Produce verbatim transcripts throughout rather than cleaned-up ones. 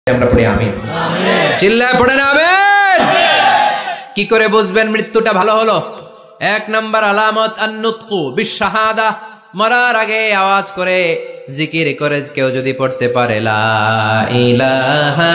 আমরা পড়ি আমিন, চিল্লায় পড়েন আমিন। কি করে বুঝবেন মৃত্যুটা ভালো হলো? এক নাম্বার আলামত আন-নুতকু বিশ-শাহাদা, মরার আগে আওয়াজ করে জিকির করে কেউ যদি পড়তে পারে লা ইলাহা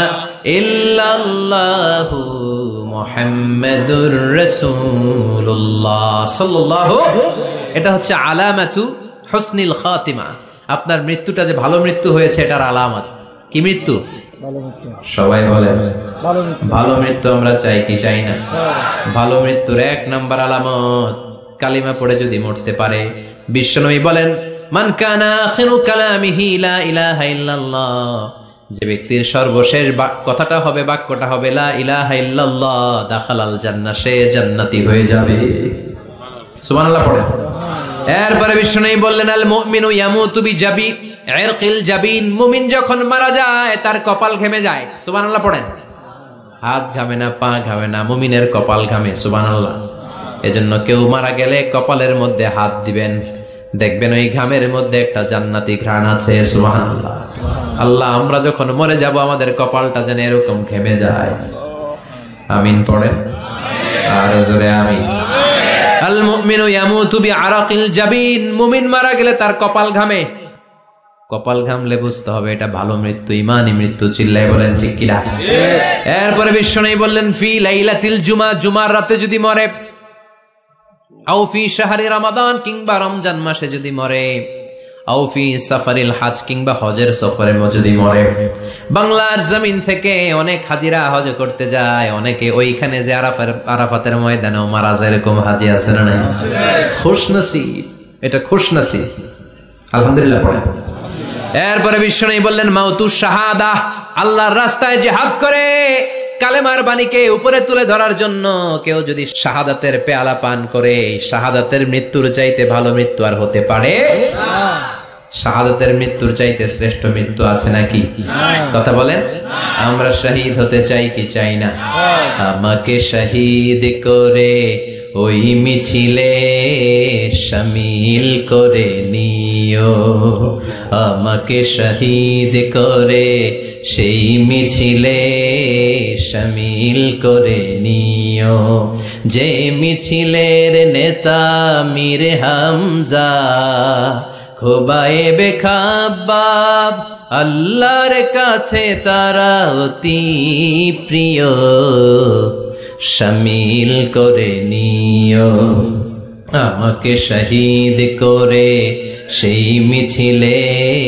ইল্লাল্লাহু মুহাম্মাদুর রাসূলুল্লাহ সাল্লাল্লাহু, এটা হচ্ছে আলামাতু হুসনিল খাতিমা। আপনার মৃত্যুটা যে ভালো মৃত্যু হয়েছে এটার আলামত। কি মৃত্যু? সবাই বলেন ভালো মৃত্যু আমরা চাই কি চাই না? ভালো মৃত্যুর এক নাম্বার আলামত কালিমা পড়ে যদি মরতে পারে। বিশ্বনবী বলেন মান কানা আখিরু কালামিহি লা ইলাহা ইল্লাল্লাহ, যে ব্যক্তির সর্বশেষ কথাটা হবে, বাক্যটা হবে লা ইলাহা ইল্লাল্লাহ, দাখালাল জান্নাহ, সে জান্নাতি হয়ে যাবে। সুবহানাল্লাহ পড়েন। এরপরে বিশ্বনবী বললেন আল মুমিনু ইয়ামুতু বিজাবি ইরকিল জাবিন, মুমিন যখন মারা যায় তার কপাল ঘেমে যায়। সুবহানাল্লাহ পড়েন। হাত ঘামে না, পা ঘামে না, মুমিনের কপাল ঘামে। সুবহানাল্লাহ। এজন্য কেউ মারা গেলে কপালের মধ্যে হাত দিবেন, দেখবেন ওই ঘামের মধ্যে একটা জান্নাতি ঘ্রাণ আছে। সুবহানাল্লাহ। আল্লাহ, আমরা যখন মরে যাব আমাদের কপালটা যেন এরকম ঘেমে যায়। আমিন পড়েন আর জোরে আমিন। আল মুমিনু ইয়ামুতু বিআরাকিল জাবিন, মুমিন মারা গেলে তার কপাল ঘামে। কপাল ঘামলে বুঝতে হবে এটা ভালো মৃত্যু, ইমানি মৃত্যু। চিল্লায় বলেন ঠিক কিনা? এরপরে বিশ্বনবী বললেন ফি লাইলাতিল জুমা, জুমার রাতে যদি মরে, আও ফি শাহরি রমাদান, কিংবা রমজান মাসে যদি মরে, আও ফি সাফারিল হজ, কিংবা হজের সফরে যদি মরে। বাংলার জমিন থেকে অনেক হাজিরা হজ করতে যায়, অনেকে ওইখানে যে আরাফার আরাফাতের ময়দানেও মারা যায়, এরকম হাজি আছে না নাই? খুশনসিব, এটা খুশনসিব। আলহামদুলিল্লাহ পড়েন। এরপরে বিশ্বনবী বললেন মাউতু শাহাদা, আল্লাহর রাস্তায় জিহাদ করে কালেমার বাণীকে উপরে তুলে ধরার জন্য কেউ যদি শাহাদাতের পেয়ালা পান করে, শাহাদাতের মৃত্যুর চাইতে ভালো মৃত্যু আর হতে পারে? শাহাদাতের মৃত্যুর চাইতে শ্রেষ্ঠ মৃত্যু আছে নাকি? কথা বলেন। আমরা শহীদ হতে চাই কি চাই না? আমাকে শহীদ করে ওই মিছিলে শামিল করে নিও, আমাকে শহীদ করে সেই মিছিলে শামিল করে নিও, যে মিছিলের নেতা মীর হামজা, খোবায়েবে খাব্বাব, আল্লাহর কাছে তারা অতি প্রিয়, শামিল করে নিও, আমাকে শহীদ করে সেই মিছিলে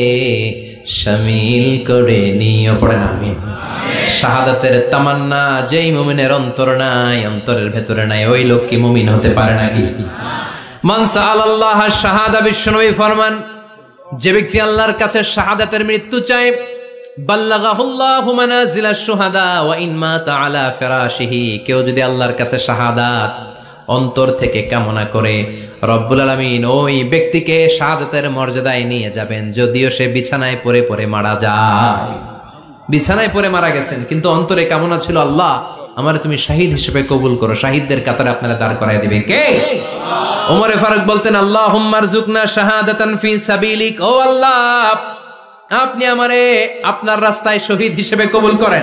শামিল করে নিও। পড়েন আমিন। শাহাদাতের তামান্না যেই মুমিনের অন্তর নাই, অন্তরের ভেতরে নাই, ওই লোক কি মুমিন হতে পারে নাকি? মান সাআলাল্লাহ শাহাদা, বিশ্বনবী ফরমান যে ব্যক্তি আল্লাহর কাছে শাহাদাতের মৃত্যু চায়, বাল্লাগাহুল্লাহু মানাজিলাশ শুহাদা ওয়া ইন মাতা আলা ফিরাশিহি, কেউ যদি আল্লাহর কাছে শাহাদাত অন্তর থেকে কামনা করে, রব্বুল আলামিন ওই ব্যক্তিকে শাহাদাতের মর্যাদায় নিয়ে যাবেন, যদিও সে বিছানায় পড়ে পড়ে মারা যায়। বিছানায় পড়ে মারা গেছেন, কিন্তু অন্তরে কামনা ছিল আল্লাহ আমার তুমি শহীদ হিসেবে কবুল করো। শহীদদের কাতারে আপনারা দাঁড় করায় দিবে কে? ওমরে ফারুক বলতেন আল্লাহুম্মা রযুকনা শাহাদাতান ফি সাবিলিক, ও আল্লাহ আপনি আমারে আপনার রাস্তায় শহীদ হিসেবে কবুল করেন।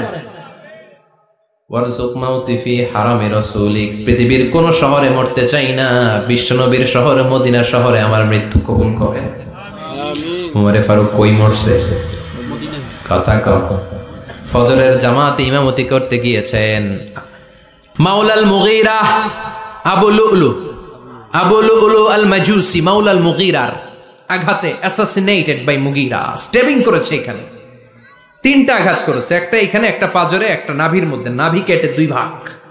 ওয়ারযুক মাউতি ফি হারামি রাসূলিক, পৃথিবীর কোন শহরে মরতে চাই না, বিশ্বনবীর শহরে মদিনা শহরে আমার মৃত্যু কবুল করেন। আমিন। ওমরে ফারুক কই মরছে? কথা কও। ফজরের জামাতে ইমামতি করতে গিয়েছেন মাওলাল মুগীরা, আবু লুলু আবু লুলু আল মাজুসি, মাওলাল মুগীরার আঘাতে অ্যাসাসিনেটেড বাই মুগীরা, স্টেবিং করেছে। এখানে তিনটা আঘাত করেছে, একটা এখানে, একটা পাজরে, একটা নাভির মধ্যে, নাভি কেটে দুই ভাগ।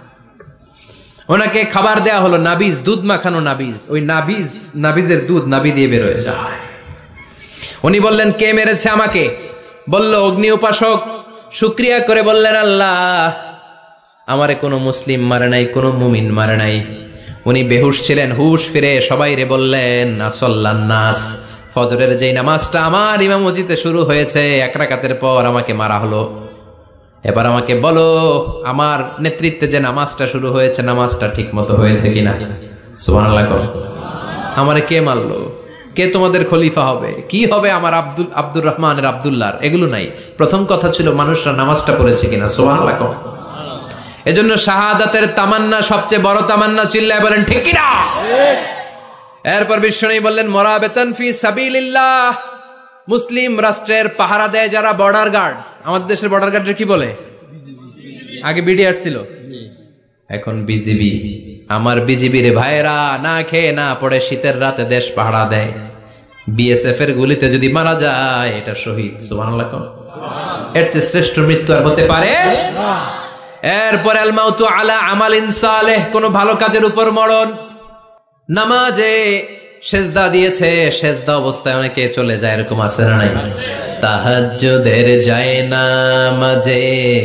ওনাকে খাবার দেয়া হলো নাবিজ, দুধ মাখানো নাবিজ, ওই নাবিজ নাবিজের দুধ নাভি দিয়ে বের হয়ে যায়। উনি বললেন কে মেরেছে আমাকে? বলল অগ্নি উপাসক। শুকরিয়া করে বললেন আল্লাহ আমারে কোনো মুসলিম মারে নাই, কোনো মুমিন মারে নাই। উনি বেহুশ ছিলেন, হুশ ফিরে সবাই রে বললেন আসল্লান নাস, ফজরের যেই নামাজটা আমার ইমামতিতে শুরু হয়েছে, এক রাকাতের পর আমাকে মারা হলো। এবার আমাকে বলো আমার নেতৃত্বে যে নামাজটা শুরু হয়েছে নামাজটা ঠিক মতো হয়েছে কিনা? সুবহানাল্লাহ। আমারে কে মারলো? কে তোমাদের খলিফা হবে, কি হবে আমার আব্দুল আব্দুর রহমানের আব্দুল্লাহর, এগুলো নাই। প্রথম কথা ছিল মানুষরা নামাজটা পড়েছে কিনা। সুবহানাল্লাহ। এজন্য শাহাদাতের তামান্না সবচেয়ে বড় তামান্না, চিল্লায় বলেন ঠিক কিনা। এরপর বিশ্বনবী বললেন মুরাবাতান ফি সাবিলিল্লাহ, মুসলিম রাষ্ট্রের পাহারা দেয় যারা বর্ডার গার্ড। আমাদের দেশের বর্ডার গার্ডের কি বলে? আগে বিডিআর ছিল, এখন বিজিবি। আমার বিজিবির ভাইয়েরা না খেয়ে না পড়ে শীতের রাতে দেশ পাহারা দেয়। বিএসএফ এর গুলিতে যদি মারা যায় এটা শহীদ। সুবহানাল্লাহ। এর চেয়ে শ্রেষ্ঠ মৃত্যু আর হতে পারে না। এরপর আল মাউতু আলা আমালিন সালেহ, কোন ভালো কাজের উপর মরণ। নামাজে সেজদা দিয়েছে, সেজদা অবস্থায় অনেকে চলে যায়, এরকম আছে না নাই? তাহাজ্জুদের যায় নামাজে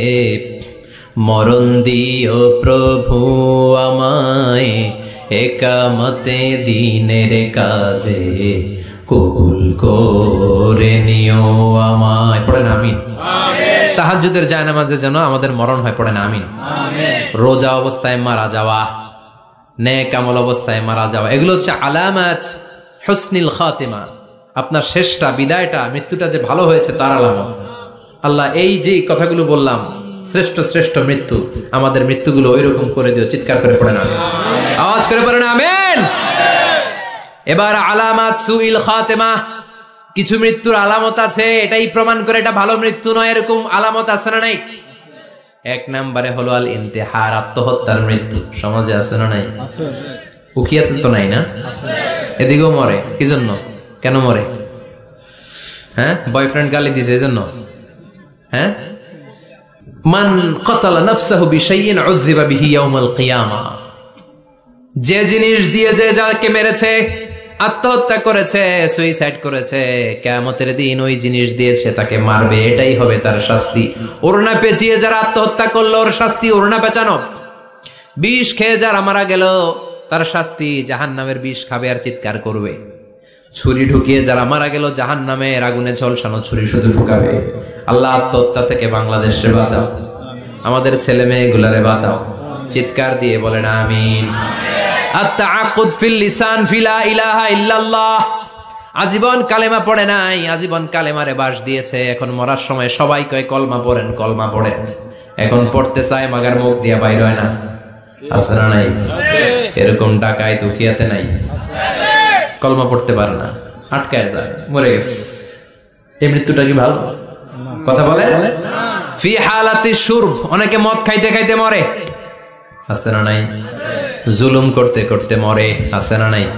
মরণ দিও প্রভু আমায়, একামতে দিনের কাজে কবুল করে নিও আমায়। পড়েন আমিন। তাহাজ্জুদের যায় নামাজে যেন আমাদের মরণ হয়, পড়েন আমিন। রোজা অবস্থায় মারা যাওয়া, নেক আমল অবস্থায় মারা যাওয়া, এগুলো হচ্ছে আলামাত হুসনিল খাতিমা। আপনার শেষটা, বিদায়টা, মৃত্যুটা যে ভালো হয়েছে তার আলামত। আল্লাহ এই যে কথাগুলো বললাম, শ্রেষ্ঠ শ্রেষ্ঠ মৃত্যু, আমাদের মৃত্যুগুলো ওইরকম করে দিও। চিৎকার করে পড়েন আমিন, আওয়াজ করে পড়েন আমিন। এবার আলামাত সুইল খাতিমা, কিছু মৃত্যুর আলামত আছে, এটাই প্রমাণ করে এটা ভালো মৃত্যু নয়, এরকম আলামত আছে না নাই? এক নম্বরে হলো আল ইন্তেহার, আত্মহত্যার মৃত্যু। সমাজে আছে না নাই? উকিয়াতে তো নাই না? এদিকেও মরে, কি জন্য? কেন মরে? হ্যাঁ, বয়ফ্রেন্ড গালি দিয়েছে এজন্য? হ্যাঁ, মান ক্বাতালা নাফসাহু বিশাইইন উযযিবা বিহি ইয়াউমাল কিয়ামা, যে জিনিস দিয়ে যে যাকে মেরেছে, আত্মহত্যা করেছে, সুইসাইড করেছে, কিয়ামতের দিন ওই জিনিস দিয়ে সে তাকে মারবে, এটাই হবে তার শাস্তি। ওড়না পেঁচিয়ে যারা আত্মহত্যা করলো ওর শাস্তি ওড়না পেঁচানো। বিষ খেয়ে যারা মারা গেল তার শাস্তি জাহান্নামের বিষ খাবে আর চিৎকার করবে। ছুরি ঢুকিয়ে যারা মারা গেল জাহান্নামের আগুনে ঝলসানো ছুরি শুধু ঢুকাবে। আল্লাহ আত্মহত্যা থেকে বাংলাদেশে বাঁচাও, আমাদের ছেলে মেয়েগুলারে বাঁচাও। চিৎকার দিয়ে বলেন আমিন। আত-তাআক্কুদ ফিল লিসান ফি লা ইলাহা ইল্লাল্লাহ, আজীবন কালেমা পড়ে নাই, আজীবন কালেমারে বাস দিয়েছে, এখন মরার সময় সবাই কয় কলমা পড়েন, কলমা পড়েন, এখন পড়তে চায় মাগার মুখ দিয়া বাইর হয় না। আছে না নাই? এরকম ডাকায় দুখিয়াতে নাই, কলমা পড়তে পারে না, আটকায় যায়, মরে গেছে। এই মৃত্যুটা কি ভালো? কথা বলে। ফি হালাতি শুরব, অনেকে মদ খাইতে খাইতে মরে, আছে না নাই? জুলুম করতে করতে মরে, আছে না নাই?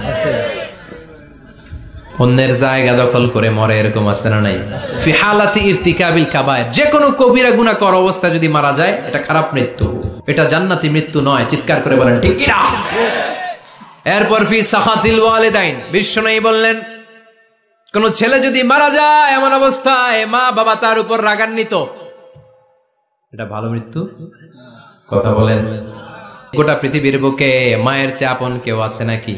অন্যের জায়গা দখল করে মরে, এরকম আছে না নাই? ফি হালাতি ইরতিকাবিল কাবায়ের, যে কোনো কবিরা গুনাহ করা অবস্থা যদি মারা যায় এটা খারাপ মৃত্যু, এটা জান্নাতি মৃত্যু নয়। চিৎকার করে বলেন ঠিক কি না? এরপর ফি সাখাতিল ওয়ালিদাইন, বিশ্বনবী বললেন কোন ছেলে যদি মারা যায় এমন অবস্থায় মা বাবা তার উপর রাগান্বিত, এটা ভালো মৃত্যু? কথা বলেন। গোটা পৃথিবীর বুকে মায়ের চেয়ে আপন কেউ আছে নাকি?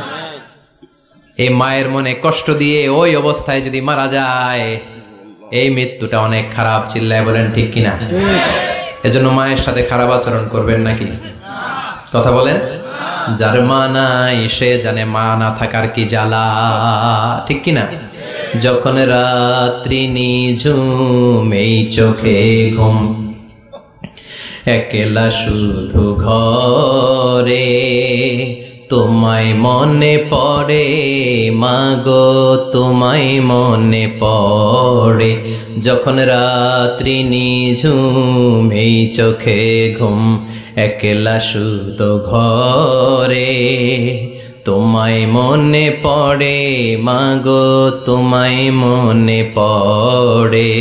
এই মায়ের মনে কষ্ট দিয়ে ওই অবস্থায় যদি মারা যায় এই মৃত্যুটা অনেক খারাপ। চিল্লায় বলেন ঠিক কিনা? এজন্য মায়ের সাথে খারাপ আচরণ করবেন নাকি? কথা বলেন। যার মা নাই সে জানে মা না থাকার কি জ্বালা, ঠিক কিনা? যখন রাত্রি নিঝুম এই চোখে ঘুম, একলা শুধু ঘরে তোমায় মনে পড়ে মাগো, তোমায় মনে পড়ে। যখন রাত্রি নিঝুম এই চোখে ঘুম, একলা শুধু ঘরে তোমায় মনে পড়ে মাগো, তোমায় মনে পড়ে।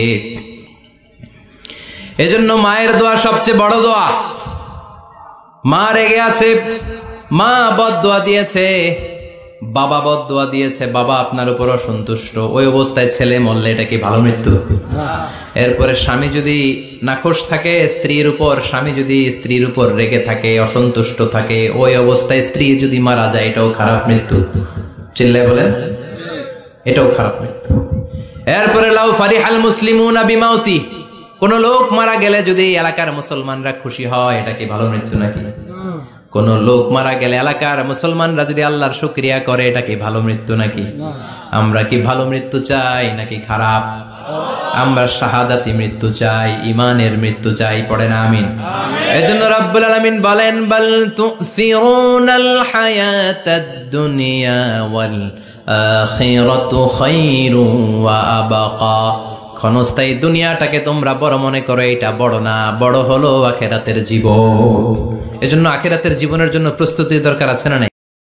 এজন্য মায়ের দোয়া সবচেয়ে বড় দোয়া। মা রেগে আছে, মা বদদোয়া দিয়েছে, বাবা বদদোয়া দিয়েছে, বাবা আপনার উপর অসন্তুষ্ট, ওই অবস্থায় ছেলে মরলে এটা কি ভালো মৃত্যু? এরপরে স্বামী যদি নাখোশ থাকে স্ত্রীর উপর, স্বামী যদি স্ত্রীর উপর রেগে থাকে, অসন্তুষ্ট থাকে, ওই অবস্থায় স্ত্রী যদি মারা যায় এটাও খারাপ মৃত্যু। চিল্লায় বলেন এটাও খারাপ মৃত্যু। এরপরে লাউ ফারিহাল মুসলিমুনা বিমাউতি, কোন লোক মারা গেলে যদি এলাকার মুসলমানরা খুশি হয় এটা কি ভালো মৃত্যু নাকি? কোন লোক মারা গেলে এলাকার মুসলমানরা যদি আল্লাহর শুকরিয়া করে, এটা কি ভালো মৃত্যু নাকি? আমরা কি ভালো মৃত্যু চাই নাকি খারাপ? আমরা শাহাদাতি মৃত্যু চাই, ইমানের মৃত্যু চাই। পড়েন আমিন। এজন্য রাব্বুল আলামিন বলেন, বাল তুসিরুনাল হায়াতাদ দুনিয়া ওয়াল আখিরাতু খায়রুন ওয়া আবকা। ক্ষণস্থায়ী দুনিয়াটাকে তোমরা বড় মনে করো, এটা বড় না, বড় হলো আখিরাতের জীবন। এজন্য আখিরাতের জীবনের জন্য প্রস্তুতি দরকার আছে না?